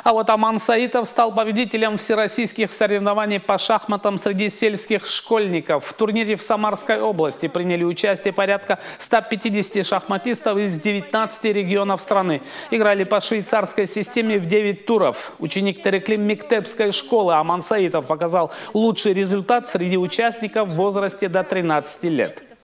А вот Аман Саитов стал победителем всероссийских соревнований по шахматам среди сельских школьников. В турнире в Самарской области приняли участие порядка 150 шахматистов из 19 регионов страны. Играли по швейцарской системе в 9 туров. Ученик Тереклим Мектепской школы Аман Саитов показал лучший результат среди участников в возрасте до 13 лет.